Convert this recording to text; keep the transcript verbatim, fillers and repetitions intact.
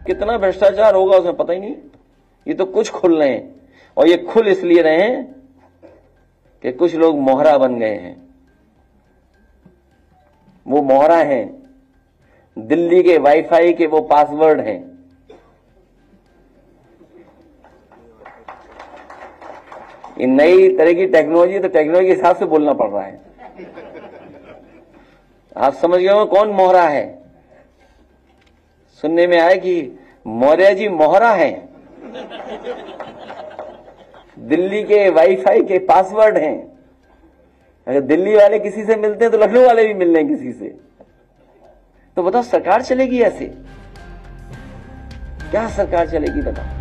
कितना भ्रष्टाचार होगा उसमें पता ही नहीं। ये तो कुछ खुल रहे हैं, और ये खुल इसलिए रहे हैं कि कुछ लोग मोहरा बन गए हैं। वो मोहरा हैं, दिल्ली के वाईफाई के वो पासवर्ड हैं। ये नई तरह की टेक्नोलॉजी, तो टेक्नोलॉजी के हिसाब से बोलना पड़ रहा है। आप समझ गए हो कौन मोहरा है? सुनने में आया कि मौर्य जी मोहरा है, दिल्ली के वाईफाई के पासवर्ड हैं। अगर दिल्ली वाले किसी से मिलते हैं तो लखनऊ वाले भी मिल रहे हैं किसी से। तो बताओ सरकार चलेगी ऐसे? क्या सरकार चलेगी बताओ?